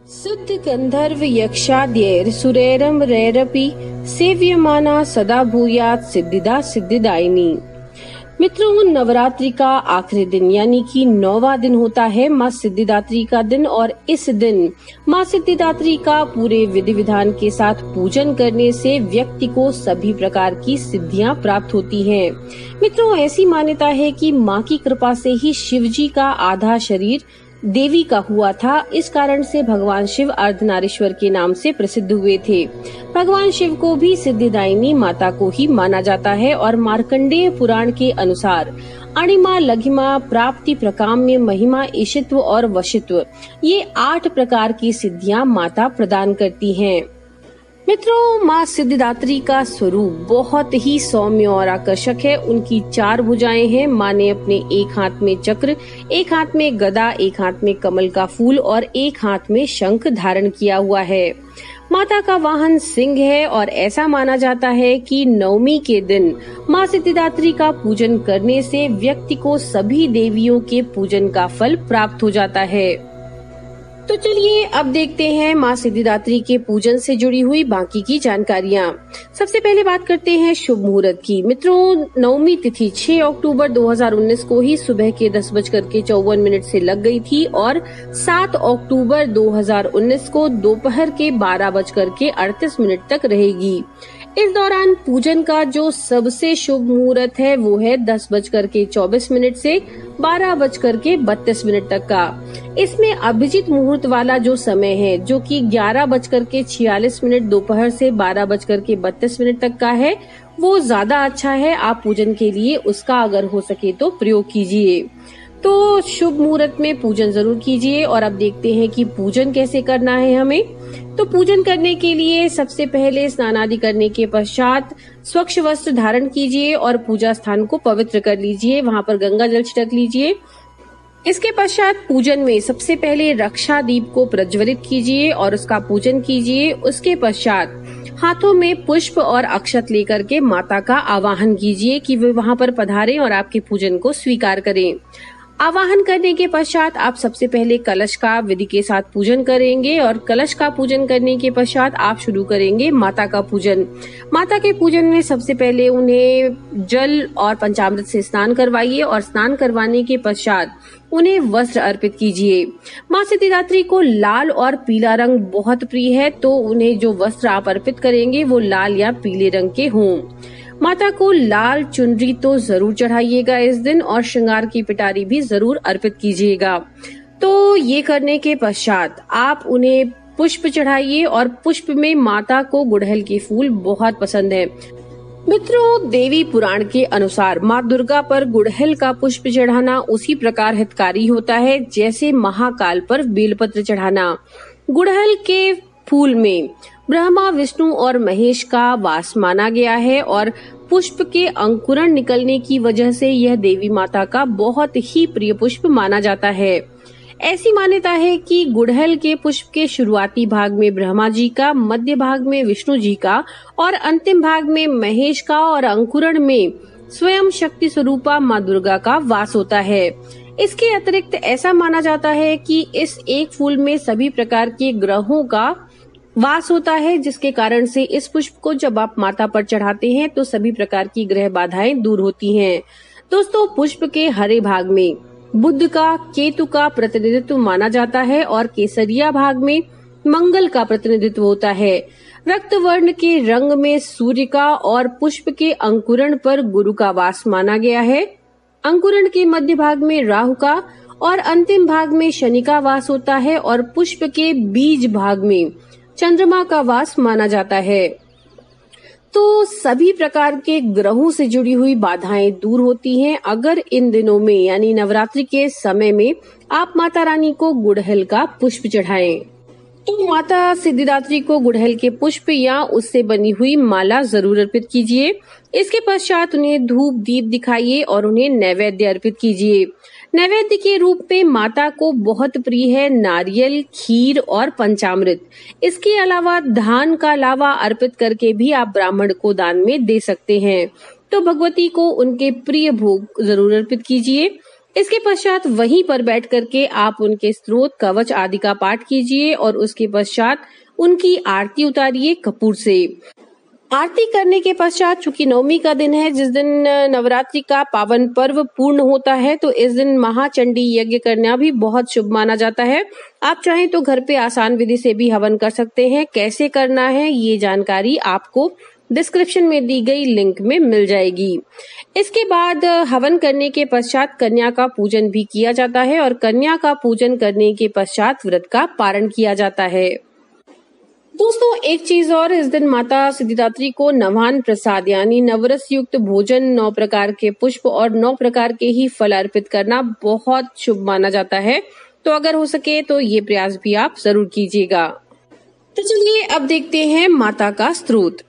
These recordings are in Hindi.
शुद्ध गंधर्व यक्षाद्यैर सुरैरम रैरपि सेव्यमाना सदा भूयात् सिद्धिदा सिद्धिदायिनी। मित्रों, नवरात्रि का आखिरी दिन यानी कि 9वां दिन होता है माँ सिद्धिदात्री का दिन, और इस दिन माँ सिद्धिदात्री का पूरे विधि विधान के साथ पूजन करने से व्यक्ति को सभी प्रकार की सिद्धियां प्राप्त होती हैं। मित्रों, ऐसी मान्यता है कि माँ की कृपा से ही शिव जी का आधा शरीर देवी का हुआ था। इस कारण से भगवान शिव अर्धनारीश्वर के नाम से प्रसिद्ध हुए थे। भगवान शिव को भी सिद्धिदायिनी माता को ही माना जाता है, और मार्कंडेय पुराण के अनुसार अणिमा, लघिमा, प्राप्ति, प्रकाम्य, महिमा, ईशित्व और वशित्व, ये 8 प्रकार की सिद्धियां माता प्रदान करती हैं। मित्रों, माँ सिद्धिदात्री का स्वरूप बहुत ही सौम्य और आकर्षक है। उनकी 4 भुजाएं हैं। माँ ने अपने एक हाथ में चक्र, एक हाथ में गदा, एक हाथ में कमल का फूल और एक हाथ में शंख धारण किया हुआ है। माता का वाहन सिंह है, और ऐसा माना जाता है कि 9वीं के दिन माँ सिद्धिदात्री का पूजन करने से व्यक्ति को सभी देवियों के पूजन का फल प्राप्त हो जाता है। तो चलिए अब देखते हैं माँ सिद्धिदात्री के पूजन से जुड़ी हुई बाकी की जानकारियाँ। सबसे पहले बात करते हैं शुभ मुहूर्त की। मित्रों, 9वीं तिथि 6 अक्टूबर 2019 को ही सुबह के 10:54 से लग गई थी, और 7 अक्टूबर 2019 को दोपहर के 12:38 तक रहेगी। इस दौरान पूजन का जो सबसे शुभ मुहूर्त है वो है 10:24 से 12:32 तक का। इसमें अभिजीत मुहूर्त वाला जो समय है, जो कि 11:46 दोपहर से 12:32 तक का है, वो ज्यादा अच्छा है। आप पूजन के लिए उसका अगर हो सके तो प्रयोग कीजिए। तो शुभ मुहूर्त में पूजन जरूर कीजिए। और अब देखते हैं कि पूजन कैसे करना है हमें। तो पूजन करने के लिए सबसे पहले स्नान आदि करने के पश्चात स्वच्छ वस्त्र धारण कीजिए और पूजा स्थान को पवित्र कर लीजिए। वहां पर गंगा जल छिड़क लीजिए। इसके पश्चात पूजन में सबसे पहले रक्षा दीप को प्रज्वलित कीजिए और उसका पूजन कीजिए। उसके पश्चात हाथों में पुष्प और अक्षत लेकर के माता का आवाहन कीजिए कि वे वहां पर पधारें और आपके पूजन को स्वीकार करें। आवाहन करने के पश्चात आप सबसे पहले कलश का विधि के साथ पूजन करेंगे, और कलश का पूजन करने के पश्चात आप शुरू करेंगे माता का पूजन। माता के पूजन में सबसे पहले उन्हें जल और पंचामृत से स्नान करवाइए, और स्नान करवाने के पश्चात उन्हें वस्त्र अर्पित कीजिए। माँ सिद्धिदात्री को लाल और पीला रंग बहुत प्रिय है, तो उन्हें जो वस्त्र आप अर्पित करेंगे वो लाल या पीले रंग के हों। माता को लाल चुनरी तो जरूर चढ़ाइएगा इस दिन, और श्रृंगार की पिटारी भी जरूर अर्पित कीजिएगा। तो ये करने के पश्चात आप उन्हें पुष्प चढ़ाइए, और पुष्प में माता को गुड़हल के फूल बहुत पसंद है। मित्रों, देवी पुराण के अनुसार माँ दुर्गा पर गुड़हल का पुष्प चढ़ाना उसी प्रकार हितकारी होता है जैसे महाकाल पर बेलपत्र चढ़ाना। गुड़हल के फूल में ब्रह्मा, विष्णु और महेश का वास माना गया है, और पुष्प के अंकुरण निकलने की वजह से यह देवी माता का बहुत ही प्रिय पुष्प माना जाता है। ऐसी मान्यता है कि गुड़हल के पुष्प के शुरुआती भाग में ब्रह्मा जी का, मध्य भाग में विष्णु जी का और अंतिम भाग में महेश का, और अंकुरण में स्वयं शक्ति स्वरूपा माँ दुर्गा का वास होता है। इसके अतिरिक्त ऐसा माना जाता है कि इस एक फूल में सभी प्रकार के ग्रहों का वास होता है, जिसके कारण से इस पुष्प को जब आप माता पर चढ़ाते हैं तो सभी प्रकार की ग्रह बाधाएं दूर होती हैं। दोस्तों, पुष्प के हरे भाग में बुध का, केतु का प्रतिनिधित्व माना जाता है, और केसरिया भाग में मंगल का प्रतिनिधित्व होता है। रक्त वर्ण के रंग में सूर्य का, और पुष्प के अंकुरण पर गुरु का वास माना गया है। अंकुरण के मध्य भाग में राहु का और अंतिम भाग में शनि का वास होता है, और पुष्प के बीज भाग में चंद्रमा का वास माना जाता है। तो सभी प्रकार के ग्रहों से जुड़ी हुई बाधाएं दूर होती हैं अगर इन दिनों में यानी नवरात्रि के समय में आप माता रानी को गुड़हल का पुष्प चढ़ाएं। तो माता सिद्धिदात्री को गुड़हल के पुष्प या उससे बनी हुई माला जरूर अर्पित कीजिए। इसके पश्चात उन्हें धूप दीप दिखाइए और उन्हें नैवेद्य अर्पित कीजिए। नैवेद्य के रूप में माता को बहुत प्रिय है नारियल, खीर और पंचामृत। इसके अलावा धान का लावा अर्पित करके भी आप ब्राह्मण को दान में दे सकते हैं। तो भगवती को उनके प्रिय भोग जरूर अर्पित कीजिए। इसके पश्चात वहीं पर बैठ करके आप उनके स्तोत्र, कवच आदि का पाठ कीजिए और उसके पश्चात उनकी आरती उतारिए कपूर से। आरती करने के पश्चात चूंकि नवमी का दिन है, जिस दिन नवरात्रि का पावन पर्व पूर्ण होता है, तो इस दिन महाचंडी यज्ञ करना भी बहुत शुभ माना जाता है। आप चाहें तो घर पे आसान विधि से भी हवन कर सकते हैं। कैसे करना है ये जानकारी आपको डिस्क्रिप्शन में दी गई लिंक में मिल जाएगी। इसके बाद हवन करने के पश्चात कन्या का पूजन भी किया जाता है और कन्या का पूजन करने के पश्चात व्रत का पारण किया जाता है। दोस्तों, एक चीज और, इस दिन माता सिद्धिदात्री को नवान प्रसाद यानी नवरस युक्त भोजन, 9 प्रकार के पुष्प और 9 प्रकार के ही फल अर्पित करना बहुत शुभ माना जाता है। तो अगर हो सके तो ये प्रयास भी आप जरूर कीजिएगा। तो चलिए अब देखते हैं माता का स्तोत्र।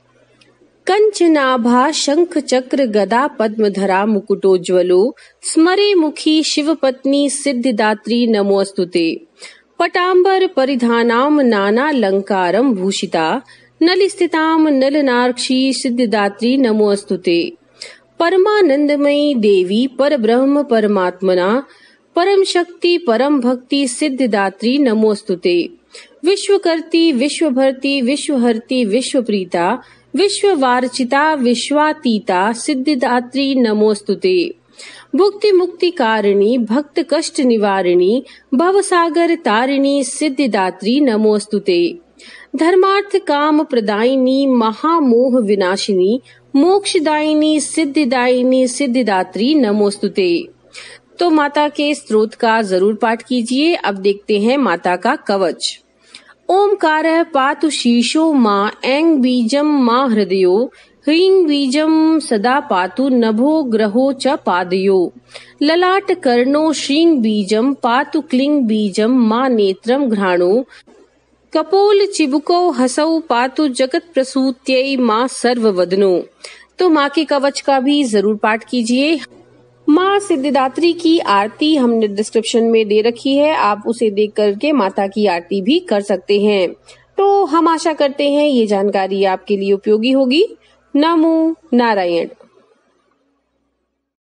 कंचनाभा शंख चक्र गदा पद्मधरा मुकुटोज्वलो स्मरे मुखी शिव पत्नी सिद्धिदात्री नमोस्तुते। पटाम्बर परिधानाम नानालंकारम भूषिता नलिस्थिताम नलनार्क्षी सिद्धिदात्री नमोस्तुते। परमानंदमयी देवी परब्रह्म परमात्मना परम शक्ति परम भक्ति सिद्धिदात्री नमोस्तुते। विश्वकर्ती विश्वभर्ती विश्वहर्ती विश्वप्रीता विश्ववार्चिता विश्वातीता सिद्धिदात्री नमोस्तुते। भुक्ति मुक्ति कारिणी भक्त कष्ट निवारिणी भवसागर तारिणी सिद्धिदात्री नमोस्तुते। धर्मार्थ काम प्रदायिनी महामोह विनाशिनी मोक्षदायिनी सिद्धिदायिनी सिद्धिदात्री नमोस्तुते। तो माता के स्तोत्र का जरूर पाठ कीजिए। अब देखते हैं माता का कवच। ओमकारः पातु शीशो मां ऐं बीजम मां हृदयो ह्रीं बीजम सदा पातु नभो ग्रहो च पादयो। ललाट कर्णो श्रीं बीजम पातु क्लीं बीजम मां नेत्रम घ्राणो। कपोल चिबुको हसौ पातु जगत प्रसूत्यै मां सर्ववदनो। तो माँ के कवच का भी जरूर पाठ कीजिए। माँ सिद्धिदात्री की आरती हमने डिस्क्रिप्शन में दे रखी है, आप उसे देख करके माता की आरती भी कर सकते हैं। तो हम आशा करते हैं ये जानकारी आपके लिए उपयोगी होगी। नमो नारायण।